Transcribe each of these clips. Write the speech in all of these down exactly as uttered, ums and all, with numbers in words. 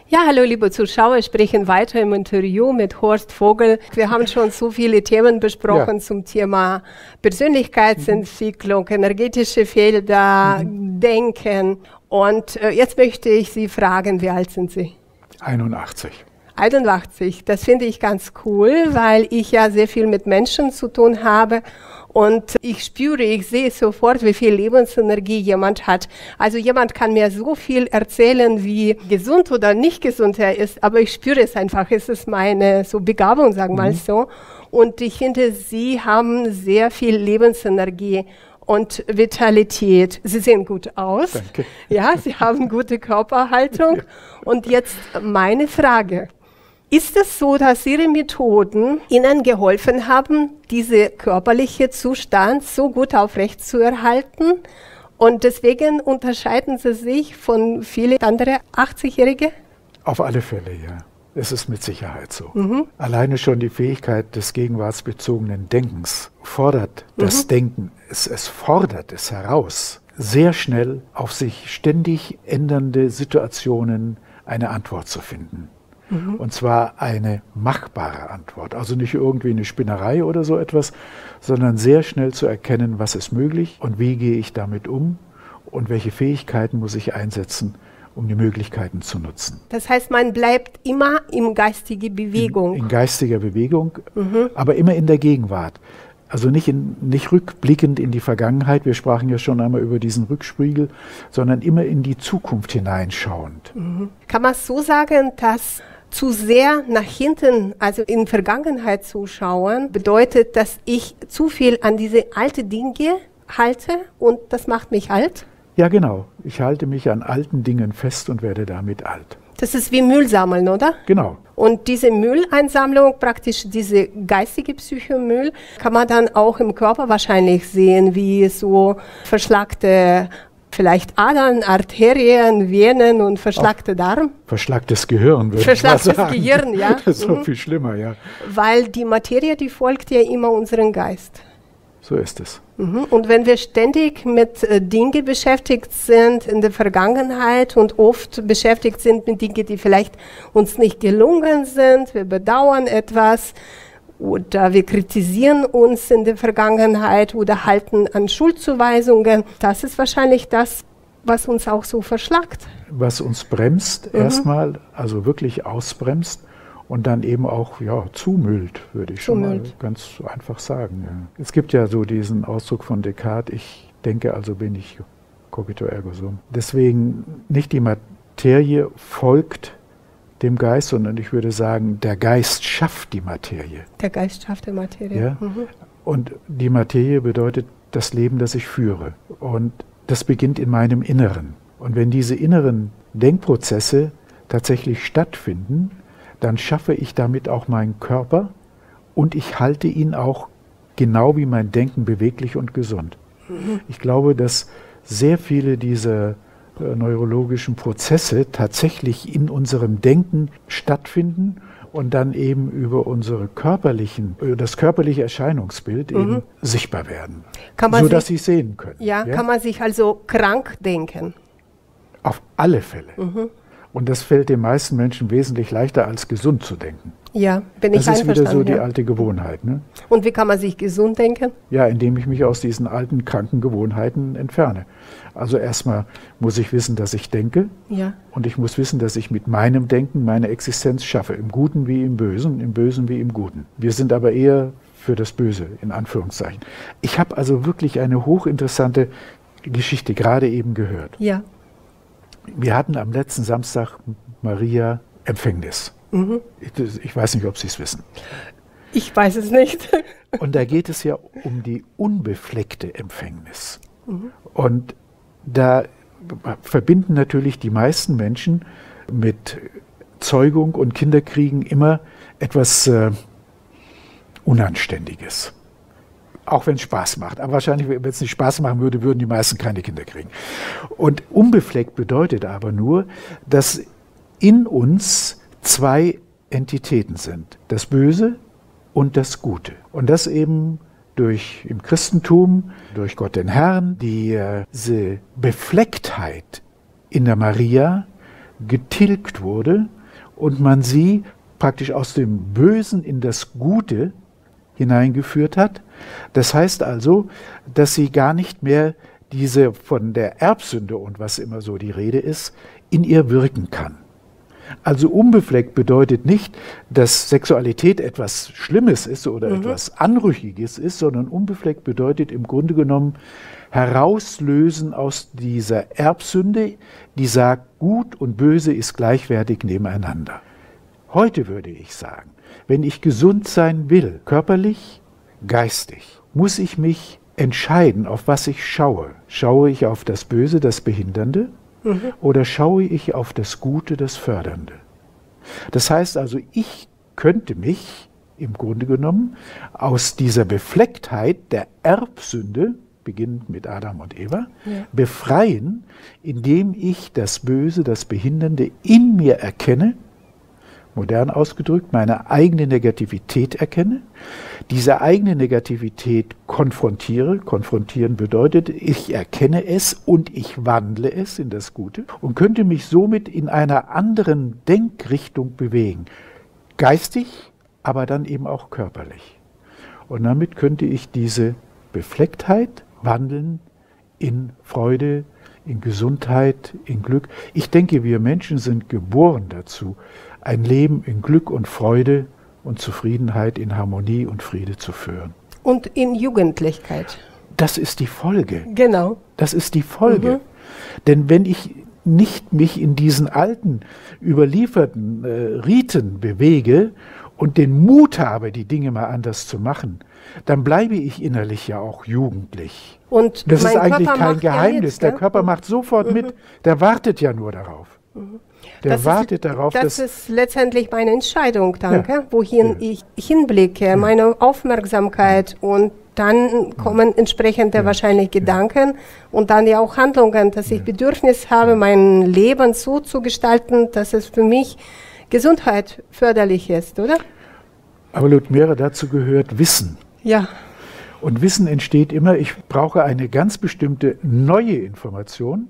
Ja, hallo liebe Zuschauer, wir sprechen weiter im Interview mit Horst Vogel. Wir haben schon so viele Themen besprochen ja. zum Thema Persönlichkeitsentwicklung, mhm. energetische Felder, mhm. Denken. Und äh, jetzt möchte ich Sie fragen, wie alt sind Sie? einundachtzig. einundachtzig, das finde ich ganz cool, weil ich ja sehr viel mit Menschen zu tun habe. Und ich spüre, ich sehe sofort, wie viel Lebensenergie jemand hat. Also jemand kann mir so viel erzählen, wie gesund oder nicht gesund er ist, aber ich spüre es einfach. Es ist meine so Begabung, sagen wir mhm. mal so. Und ich finde, Sie haben sehr viel Lebensenergie und Vitalität. Sie sehen gut aus. Danke. Ja, Sie haben gute Körperhaltung. Und jetzt meine Frage. Ist es so, dass Ihre Methoden Ihnen geholfen haben, diese körperliche Zustand so gut aufrechtzuerhalten? Und deswegen unterscheiden Sie sich von vielen anderen achtzigjährigen? Auf alle Fälle, ja. Es ist mit Sicherheit so. Mhm. Alleine schon die Fähigkeit des gegenwartsbezogenen Denkens fordert mhm. das Denken, es, es fordert es heraus, sehr schnell auf sich ständig ändernde Situationen eine Antwort zu finden. Mhm. Und zwar eine machbare Antwort, also nicht irgendwie eine Spinnerei oder so etwas, sondern sehr schnell zu erkennen, was ist möglich und wie gehe ich damit um und welche Fähigkeiten muss ich einsetzen, um die Möglichkeiten zu nutzen. Das heißt, man bleibt immer in geistiger Bewegung. In, in geistiger Bewegung, mhm. aber immer in der Gegenwart. Also nicht, in, nicht rückblickend in die Vergangenheit, wir sprachen ja schon einmal über diesen Rückspiegel, sondern immer in die Zukunft hineinschauend. Mhm. Kann man so sagen, dass zu sehr nach hinten, also in Vergangenheit zu schauen, bedeutet, dass ich zu viel an diese alten Dinge halte und das macht mich alt? Ja, genau. Ich halte mich an alten Dingen fest und werde damit alt. Das ist wie Müll sammeln, oder? Genau. Und diese Mülleinsammlung, praktisch diese geistige Psychomüll, kann man dann auch im Körper wahrscheinlich sehen, wie so verschlackte vielleicht Adern, Arterien, Venen und verschlackte Darm. Verschlacktes Gehirn, würde Verschlacktes ich mal sagen. Gehirn, ja. Das ist noch mhm. viel schlimmer, ja. Weil die Materie, die folgt ja immer unserem Geist. So ist es. Mhm. Und wenn wir ständig mit äh, Dingen beschäftigt sind in der Vergangenheit und oft beschäftigt sind mit Dingen, die vielleicht uns nicht gelungen sind, wir bedauern etwas oder wir kritisieren uns in der Vergangenheit oder halten an Schuldzuweisungen, das ist wahrscheinlich das, was uns auch so verschlackt. Was uns bremst, mhm. erstmal, also wirklich ausbremst. Und dann eben auch ja, zumüllt, würde ich schon zumüllt. mal ganz einfach sagen. Ja. Es gibt ja so diesen Ausdruck von Descartes, ich denke, also bin ich, cogito ergo sum. Deswegen nicht die Materie folgt dem Geist, sondern ich würde sagen, der Geist schafft die Materie. Der Geist schafft die Materie. Ja? Mhm. Und die Materie bedeutet das Leben, das ich führe. Und das beginnt in meinem Inneren. Und wenn diese inneren Denkprozesse tatsächlich stattfinden, dann schaffe ich damit auch meinen Körper und ich halte ihn auch genau wie mein Denken beweglich und gesund. Mhm. Ich glaube, dass sehr viele dieser äh, neurologischen Prozesse tatsächlich in unserem Denken stattfinden und dann eben über unsere körperlichen, über das körperliche Erscheinungsbild mhm. eben sichtbar werden, sodass sie es sehen können. Ja, ja, kann man sich also krank denken? Auf alle Fälle. Mhm. Und das fällt den meisten Menschen wesentlich leichter, als gesund zu denken. Ja, bin ich einverstanden. Das ist wieder so die ja. alte Gewohnheit. Ne? Und wie kann man sich gesund denken? Ja, indem ich mich aus diesen alten, kranken Gewohnheiten entferne. Also erstmal muss ich wissen, dass ich denke. Ja. Und ich muss wissen, dass ich mit meinem Denken meine Existenz schaffe. Im Guten wie im Bösen, im Bösen wie im Guten. Wir sind aber eher für das Böse, in Anführungszeichen. Ich habe also wirklich eine hochinteressante Geschichte gerade eben gehört. Ja. Wir hatten am letzten Samstag Maria Empfängnis. Mhm. Ich, ich weiß nicht, ob Sie es wissen. Ich weiß es nicht. Und da geht es ja um die unbefleckte Empfängnis. Mhm. Und da verbinden natürlich die meisten Menschen mit Zeugung und Kinderkriegen immer etwas äh, Unanständiges. Auch wenn es Spaß macht. Aber wahrscheinlich, wenn es nicht Spaß machen würde, würden die meisten keine Kinder kriegen. Und unbefleckt bedeutet aber nur, dass in uns zwei Entitäten sind. Das Böse und das Gute. Und das eben durch im Christentum, durch Gott den Herrn, diese Beflecktheit in der Maria, getilgt wurde und man sie praktisch aus dem Bösen in das Gute hineingeführt hat. Das heißt also, dass sie gar nicht mehr diese von der Erbsünde und was immer so die Rede ist, in ihr wirken kann. Also unbefleckt bedeutet nicht, dass Sexualität etwas Schlimmes ist oder mhm. etwas Anrüchiges ist, sondern unbefleckt bedeutet im Grunde genommen herauslösen aus dieser Erbsünde, die sagt, Gut und Böse ist gleichwertig nebeneinander. Heute würde ich sagen, wenn ich gesund sein will, körperlich, geistig, muss ich mich entscheiden, auf was ich schaue. Schaue ich auf das Böse, das Behindernde, mhm. oder schaue ich auf das Gute, das Fördernde? Das heißt also, ich könnte mich im Grunde genommen aus dieser Beflecktheit der Erbsünde, beginnend mit Adam und Eva, ja. befreien, indem ich das Böse, das Behindernde in mir erkenne, modern ausgedrückt, meine eigene Negativität erkenne, diese eigene Negativität konfrontiere. Konfrontieren bedeutet, ich erkenne es und ich wandle es in das Gute und könnte mich somit in einer anderen Denkrichtung bewegen. Geistig, aber dann eben auch körperlich. Und damit könnte ich diese Beflecktheit wandeln in Freude, in Gesundheit, in Glück. Ich denke, wir Menschen sind geboren dazu, ein Leben in Glück und Freude und Zufriedenheit, in Harmonie und Friede zu führen. Und in Jugendlichkeit. Das ist die Folge. Genau. Das ist die Folge. Mhm. Denn wenn ich nicht mich in diesen alten, überlieferten äh, Riten bewege und den Mut habe, die Dinge mal anders zu machen, dann bleibe ich innerlich ja auch jugendlich. Und das ist eigentlich Körper kein Geheimnis. Ja mit, der Körper macht sofort mhm. mit, der wartet ja nur darauf. Mhm. Der das wartet ist, darauf, das dass... Das ist letztendlich meine Entscheidung, danke, ja. wohin ja. ich hinblicke, ja. meine Aufmerksamkeit ja. und dann kommen ja. entsprechende ja. wahrscheinlich Gedanken ja. und dann ja auch Handlungen, dass ja. ich Bedürfnis habe, mein Leben so zu gestalten, dass es für mich Gesundheit förderlich ist, oder? Aber Ludmera, dazu gehört Wissen. Ja. Und Wissen entsteht immer, ich brauche eine ganz bestimmte neue Information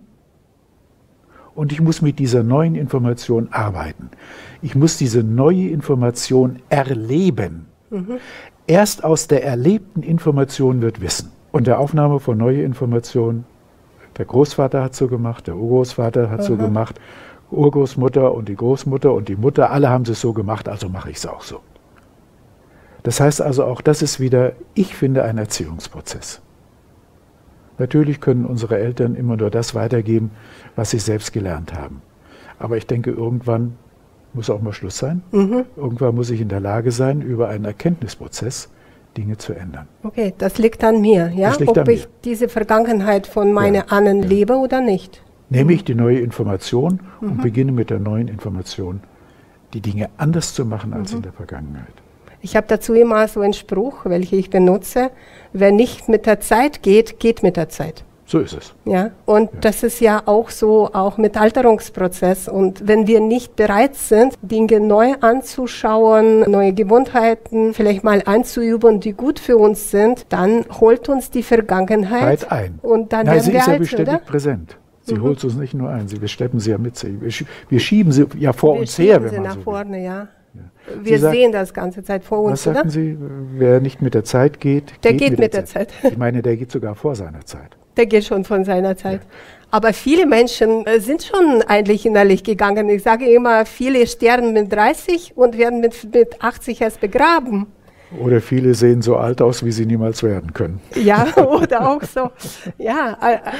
und ich muss mit dieser neuen Information arbeiten. Ich muss diese neue Information erleben. Mhm. Erst aus der erlebten Information wird Wissen. Und der Aufnahme von neue Informationen, der Großvater hat so gemacht, der Urgroßvater hat Aha. so gemacht, Urgroßmutter und die Großmutter und die Mutter, alle haben es so gemacht, also mache ich es auch so. Das heißt also, auch das ist wieder, ich finde, ein Erziehungsprozess. Natürlich können unsere Eltern immer nur das weitergeben, was sie selbst gelernt haben. Aber ich denke, irgendwann muss auch mal Schluss sein. Mhm. Irgendwann muss ich in der Lage sein, über einen Erkenntnisprozess Dinge zu ändern. Okay, das liegt an mir, ja? Das liegt Ob an mir. ich diese Vergangenheit von meinen ja, Ahnen ja. lebe oder nicht. Nehme ich die neue Information mhm. und beginne mit der neuen Information, die Dinge anders zu machen als mhm. in der Vergangenheit. Ich habe dazu immer so einen Spruch, welchen ich benutze: Wer nicht mit der Zeit geht, geht mit der Zeit. So ist es. Ja, und ja. das ist ja auch so, auch mit Alterungsprozess. Und wenn wir nicht bereit sind, Dinge neu anzuschauen, neue Gewohnheiten vielleicht mal einzuüben, die gut für uns sind, dann holt uns die Vergangenheit ein. Und dann Nein, werden sie wir ist ja alt, beständig oder? präsent. Sie mhm. holt uns nicht nur ein, sie, wir schleppen sie ja mit sich. Wir, wir schieben sie ja vor wir uns her, wenn sie man nach so vorne, will. ja. Ja. Wir sagt, sehen das ganze Zeit vor uns, was sagten oder? Sie, wer nicht mit der Zeit geht, der geht, geht mit, mit der, der Zeit. Zeit. Ich meine, der geht sogar vor seiner Zeit. Der geht schon von seiner Zeit. Ja. Aber viele Menschen äh, sind schon eigentlich innerlich gegangen. Ich sage immer, viele sterben mit dreißig und werden mit, mit achtzig erst begraben. Oder viele sehen so alt aus, wie sie niemals werden können. Ja, oder auch so. Ja,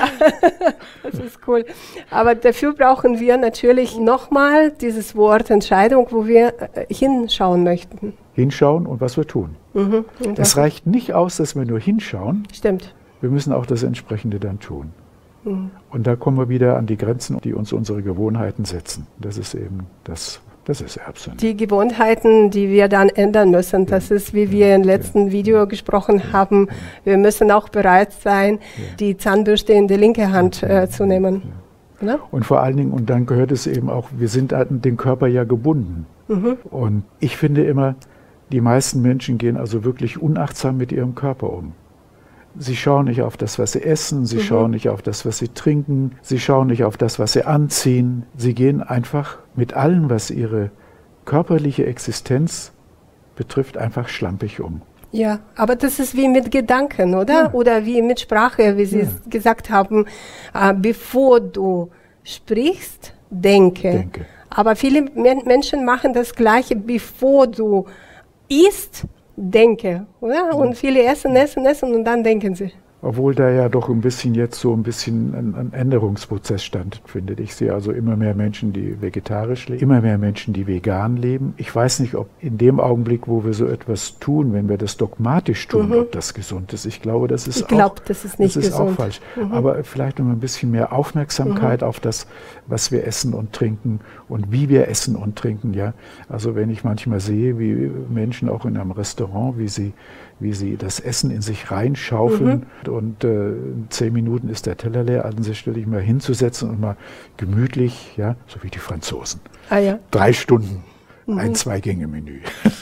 das ist cool. Aber dafür brauchen wir natürlich nochmal dieses Wort Entscheidung, wo wir hinschauen möchten. Hinschauen und was wir tun. Mhm. Es reicht nicht aus, dass wir nur hinschauen. Stimmt. Wir müssen auch das Entsprechende dann tun. Mhm. Und da kommen wir wieder an die Grenzen, die uns unsere Gewohnheiten setzen. Das ist eben das. Das ist Erbsünde. Die Gewohnheiten, die wir dann ändern müssen, das ja, ist, wie ja, wir im letzten ja, Video gesprochen ja, haben, ja. wir müssen auch bereit sein, ja. die Zahnbürste in die linke Hand äh, zu nehmen. Ja. Ja. Und vor allen Dingen, und dann gehört es eben auch, wir sind an den Körper ja gebunden. Mhm. Und ich finde immer, die meisten Menschen gehen also wirklich unachtsam mit ihrem Körper um. Sie schauen nicht auf das, was sie essen, sie Mhm. schauen nicht auf das, was sie trinken, sie schauen nicht auf das, was sie anziehen. Sie gehen einfach mit allem, was ihre körperliche Existenz betrifft, einfach schlampig um. Ja, aber das ist wie mit Gedanken, oder? Ja. Oder wie mit Sprache, wie Sie Ja. es gesagt haben, äh, bevor du sprichst, denke. Denke. Aber viele Men Menschen machen das Gleiche, bevor du isst, denke, oder? Und viele essen, essen, essen und dann denken sie. Obwohl da ja doch ein bisschen jetzt so ein bisschen ein, ein Änderungsprozess stattfindet. Ich sehe also immer mehr Menschen, die vegetarisch leben, immer mehr Menschen, die vegan leben. Ich weiß nicht, ob in dem Augenblick, wo wir so etwas tun, wenn wir das dogmatisch tun, Mhm. ob das gesund ist. Ich glaube, das ist Ich auch, glaube, das ist nicht das ist gesund. auch falsch. Mhm. Aber vielleicht noch ein bisschen mehr Aufmerksamkeit auf das, was wir essen und trinken und wie wir essen und trinken. Ja, also wenn ich manchmal sehe, wie Menschen auch in einem Restaurant, wie sie wie sie das Essen in sich reinschaufeln und äh, in zehn Minuten ist der Teller leer, also sich stelle ich mal hinzusetzen und mal gemütlich, ja, so wie die Franzosen. Ah ja. Drei Stunden, ein Zwei-Gänge-Menü.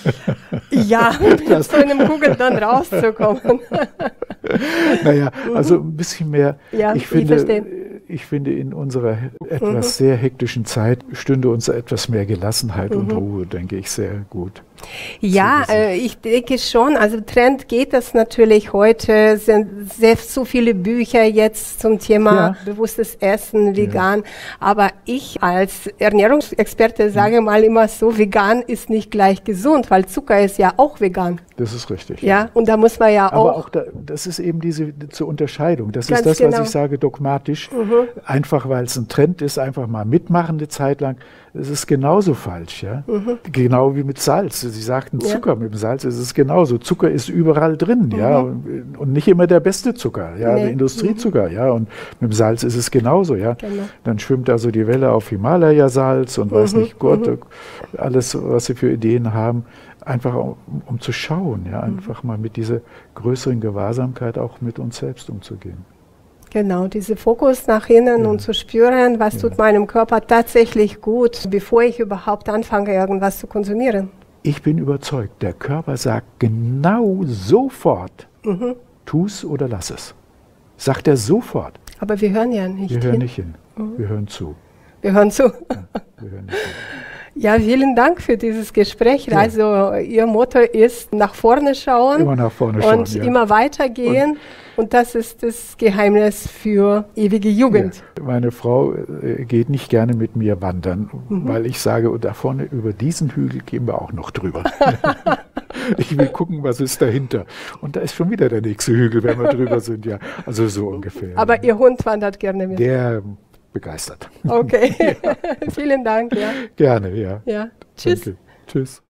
Ja, mit so einem Kugel dann rauszukommen. Naja, also ein bisschen mehr. Ja, ich ich finde, verstehe. ich finde, in unserer etwas sehr hektischen Zeit stünde uns etwas mehr Gelassenheit und Ruhe, denke ich, sehr gut. Ja, zu wissen. äh, ich denke schon. Also Trend geht das natürlich heute. Es sind sehr so viele Bücher jetzt zum Thema Ja. bewusstes Essen, vegan. Aber ich als Ernährungsexperte sage mal immer so, vegan ist nicht gleich gesund, weil Zucker ist ja auch vegan. Das ist richtig. Ja, und da muss man ja Aber auch, auch da, das ist eben diese zur Unterscheidung. Das Ganz ist das, genau. was ich sage, dogmatisch. Einfach weil es ein Trend ist, einfach mal mitmachen eine Zeit lang. Es ist genauso falsch, ja. Genau wie mit Salz. Sie sagten Ja. Zucker, mit dem Salz ist es genauso. Zucker ist überall drin, ja. Und, und nicht immer der beste Zucker, ja, Nee. der Industriezucker, ja. Und mit dem Salz ist es genauso, ja. Genau. Dann schwimmt also die Welle auf Himalaya-Salz und weiß nicht Gott, alles, was sie für Ideen haben. Einfach um, um zu schauen, ja, einfach mal mit dieser größeren Gewahrsamkeit auch mit uns selbst umzugehen. genau, diese Fokus nach innen Ja. und zu spüren, was tut meinem Körper tatsächlich gut, bevor ich überhaupt anfange, irgendwas zu konsumieren. Ich bin überzeugt, der Körper sagt genau sofort, Mhm. tu's oder lass es. Sagt er sofort. Aber wir hören ja nicht Wir hören hin. nicht hin, wir hören zu. Wir hören zu. Wir hören nicht hin. Ja, vielen Dank für dieses Gespräch. Ja. Also Ihr Motto ist nach vorne schauen Immer nach vorne schauen, und ja. immer weitergehen. Und, das ist das Geheimnis für ewige Jugend. Ja. Meine Frau äh, geht nicht gerne mit mir wandern, Mhm. weil ich sage, und da vorne über diesen Hügel gehen wir auch noch drüber. Ich will gucken, was ist dahinter. Und da ist schon wieder der nächste Hügel, wenn wir drüber sind. Ja, also so ungefähr. Aber Ihr Hund wandert gerne mit. Der begeistert. Okay, vielen Dank. Ja. Gerne, ja. Ja. Tschüss. Danke. Tschüss.